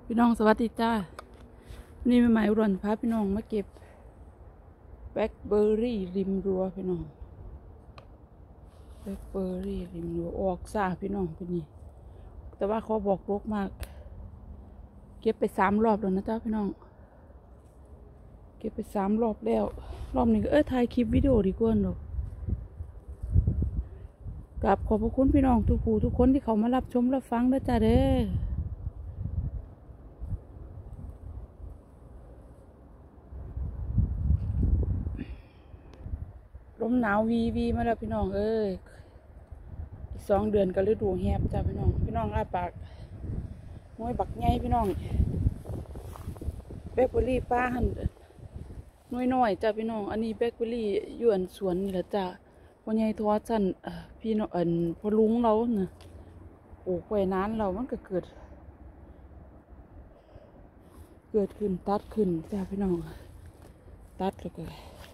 พี่น้องสวัสดีจ้านี่ใหม่ๆอุดรพาพี่น้องมาเก็บแบล็คเบอร์รี่ริมรั้วพี่น้องแบล็คเบอร์รี่ริมรั้วออกซ่าพี่น้องเป็นนี่แต่ว่าเขาบอกรกมากเก็บไป3 รอบแล้วนะจ้าพี่น้องเก็บไป3 รอบแล้วรอบนี้ก็ถ่ายคลิปวิดีโอดีกว่าเนาะกับขอบพระคุณพี่น้องทุกผู้ทุกคนที่เขามารับชมรับฟังด้วยจ้าเด้อลมหนาววีมาแล้วพี่น้องอีก2 เดือนก็ฤดูแฮบจ้าพี่น้องอ้าปากน้อยบักใหญ่พี่น้องแบล็คเบอร์รี่ป้าหันน้อยจ้าพี่น้องอันนี้แบล็คเบอร์รี่อยู่อันสวนนี่แหละจ้าพ่อใหญ่ทอดสั่นพี่น้องพ่อลุงเราเนี่ยปลูกไว้นานเรามันก็เกิดขึ้นตัดขึ้นจ้าพี่น้องตัดแล้วก็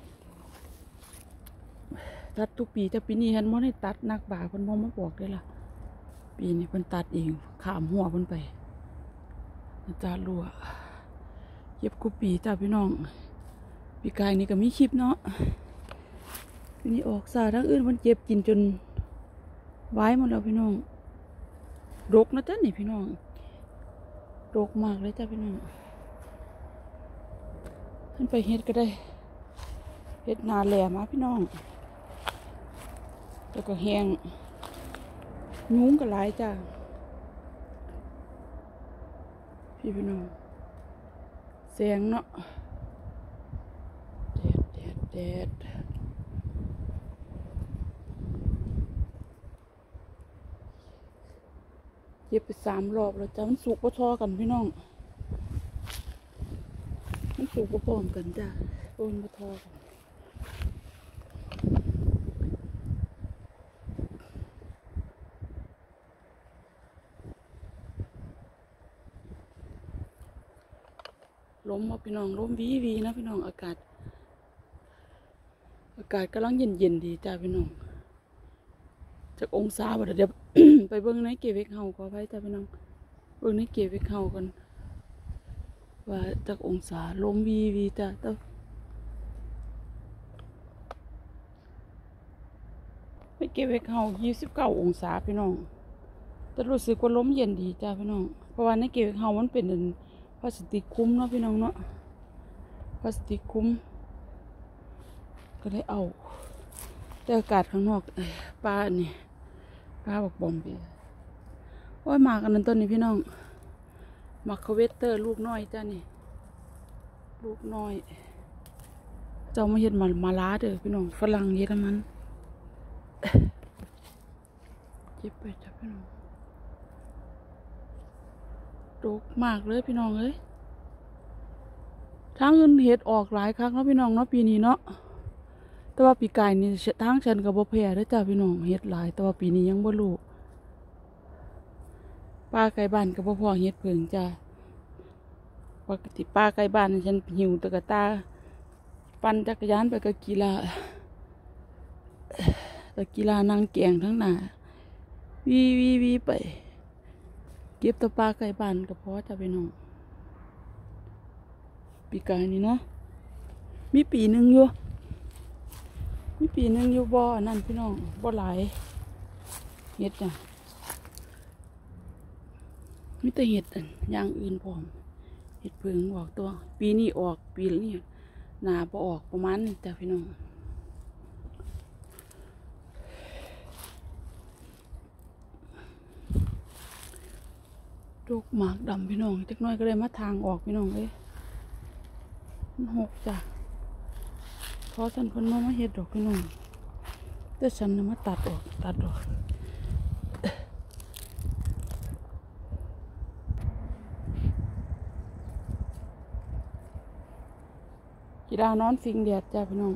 ตัดทุกปีแต่ปีนี้เห็นว่าให้ตัดนักบ่าเพิ่นบ่มาบอกได้ล่ะปีนี้เพิ่นตัดเองขามหัวเพิ่นไปจ้าลัวเย็บกูปีจ้าพี่น้องปีกายนี่ก็มีคลิปเนาะปีนี้ออกซาทั้งอื่นมันเจ็บกินจนไว้หมดแล้วพี่น้องรกนะจ้านี่พี่น้องรกมากเลยจ้าพี่น้องขึ้นไปเฮ็ดก็ได้เฮ็ดนาแหลมาพี่น้องแล้วก็แห้งยุ้งก็หลายจ้าพี่น้องแสงเนาะแดดเย็บไป3 รอบแล้วจ้ามันสุกพอทอกันพี่น้องมันสุกพร้อมกันจ้าโอนพอทอกันลมมาพี่น้องลมวีนะพี่น้องอากาศกำลังเย็นดีจ้าพี่น้องจากองศาบ่เดี๋ยว ไปเบิ่งในเก็บเวกเฮาขออภัยจ้าพี่น้องเบิ่งในเก็บเวกเฮากันว่าจากองศาลมวีจ้าแต่ไปเก็บเวกเฮา29 องศาพี่น้องแต่รู้สึกว่าลมเย็นดีจ้าพี่น้องเพราะว่าในเก็บเวกเฮามันเป็นพลาสติกคุ้มเนาะพี่น้องเนาะพลาสติกคุ้มก็เลยเอาแต่อากาศข้างนอกป้าบอกบอมเบียว่ามากันนั้นต้นนี้พี่น้องมาคาเวเตอร์ลูกน้อยจ้านี่ลูกน้อยเจ้ามาเห็ดมาล้าเด้อพี่น้องฝรั่งเยอรมันเจ็บไปจ้าพี่น้องโดกมากเลยพี่น้องทางเงินเห็ดออกหลายครั้งแล้วพี่น้องเนาะปีนี้เนาะแต่ว่าปีกายนี่ทางฉันกับบ่แพ้ได้จ้าพี่น้องเห็ดหลายแต่ว่าปีนี้ยังบ่รู้ป้าไก่บ้านกับพ่อเห็ดเพิงจ้าปกติป้าไก่บ้านฉันหิวตะกะตาปั่นจักรยานไปกับกีฬานางแกงทั้งหน้าวีไปเก็บตะป้าไก่บ้านกับพ่อจ้าพี่น้องปีกายนี่เนาะมีปีหนึ่งอยู่บ่อนั่นพี่น้องบ่หลายเห็ดจ้ะมีแต่เห็ดอย่างอื่นพร้อมเห็ดเพิงออกตัวปีนี้ออกปีนี้หนาบ่ออกประมาณนี้จ้ะพี่น้องดอกหมากดำพี่น้องจักน้อยก็เลยมาทางออกพี่น้องมันหกจ้ะเพราะฉันคนมาเห็ดดอกพี่น้องแต่ฉันมาตัดออกกีฬานอนฟิงแดดจ้ะพี่น้อง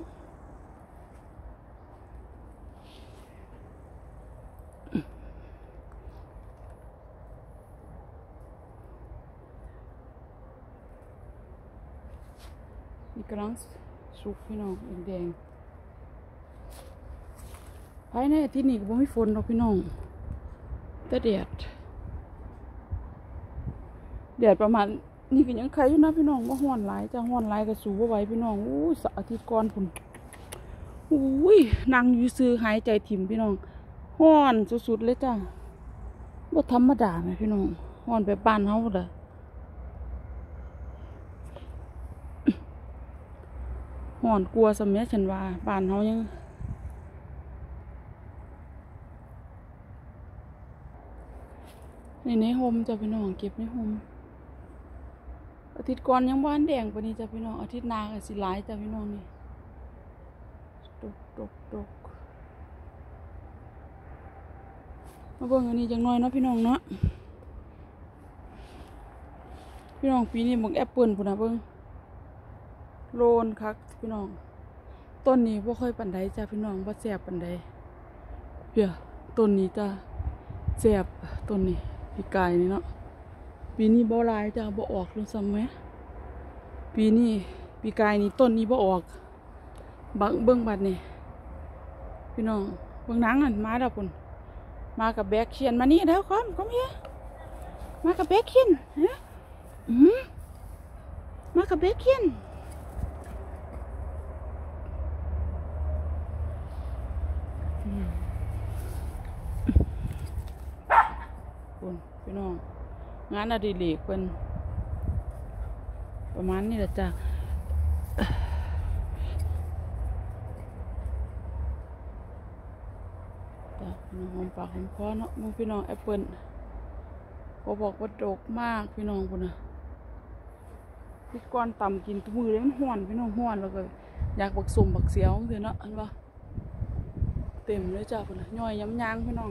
นี่กำลังสุกพี่น้องแดงภายในที่นี่ก็บ่มีฝนหรอกพี่น้องแต่แดแดดประมาณนี่ก็ยังใครอยู่นะพี่น้องว่าห้อนหลายจ้ะห้อนหลายก็สู้บ่ไหวพี่น้องอู้สะอาทิตย์ก่อนพุ่นอุ้ยนั่งอยู่ซื้อหายใจถิ่มพี่น้องห้อนสุดๆเลยจ้ะบ่ธรรมดาไหมพี่น้องห้อนแบบบ้านเฮาเด้อห้อนกลัวสมัยฉันว่าบ้านเฮายังในโฮมจ้ะพี่น้องเก็บในโฮมอาทิตย์ก่อนยังบ้านแดงปานนี้จ้ะพี่น้องอาทิตย์หน้าก็สิหลายจ้ะพี่น้องนี่ตกมาเบิ่งอันนี้จังน้อยเนาะพี่น้องเนาะพี่น้องปีนี้บักแอปเปิ้ลพุ่นน่ะเบิ่งโลนคักพี่น้องต้นนี้บ่ค่อยปานใดจ้ะพี่น้องบ่แซ่บปานใดเดี๋ยวต้นนี้จ้ะแซ่บต้นนี้ปีกายนี่เนาะปีนี้บ่หลายจ้ะบ่ออกลงซ้ำแหมปีนี้ปีกายนี่ต้นนี้บ่ออกบักเบิ่งบัดนี่พี่น้องเบิ่งหนังนั่นมาแล้วพุ่นมากับแบกเขียนมานี่แล้วcome hereมากับแบกเขียนฮะมากับแบกเขียนคุณพี่น้องงานอดิเรกเป็นประมาณนี้แหละจ้ะพี่น้องหอมปากหอมคอเนาะมึงพี่น้องแอปเปิ้ลพอบอกว่าดกมากพี่น้องคุณนะพี่ก้อนต่ำกินตัวมือเลยมันห้อนพี่น้องห้อนแล้วก็อยากบักสมบักเสียวคือเนาะอันว่าเต็มเลยจ้ะคุณนะย่อยย้ำยางพี่น้อง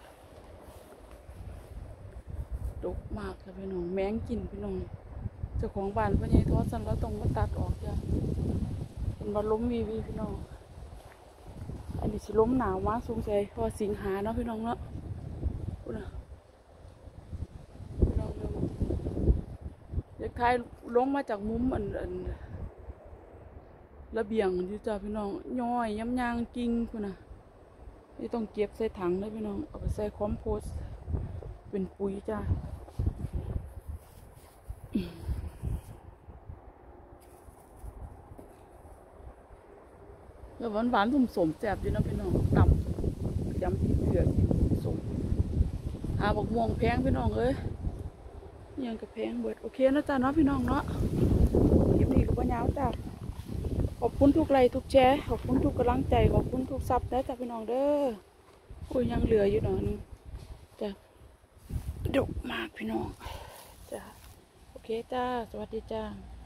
ดกมากค่ะพี่น้องแมงกินพี่น้องเจ้าของบ้านพ่อใหญ่ทอดสันแล้วต้องมาตัดออกจ้ะเป็นบอลล้มวีพี่น้องอันนี้สิล้มหนาวมากสงสัยพอสิงหาเนาะพี่น้องเนาะคุณนะพี่น้องอยากทายลงมาจากมุมอันระเบียงอยู่จ้ะพี่น้องย่อยย้ำยางกิ่งคุณนะนี่ต้องเก็บใส่ถังเลยพี่น้องเอาไปใส่คอมโพสเป็นปุ๋ยจ้ะแล้วหวานๆสมๆแซ่บอยู่นะพี่น้องตำยำพริกเกลือสมหาบักม่วงแพงพี่น้องเอ้ยยังกับแพงเบิดโอเคนะจ้ะเนาะพี่น้องเนาะคลิปนี้ก็บ่ยาวจ้ะขอบคุณทุกไลค์ทุกแชร์ขอบคุณทุกกำลังใจขอบคุณทุกซับนะจ้ะพี่น้องเด้อโอ้ยยังเหลืออยู่หน่อยนึงจ้ะดกมากพี่น้องจ้ะโอเคจ้าสวัสดีจ้า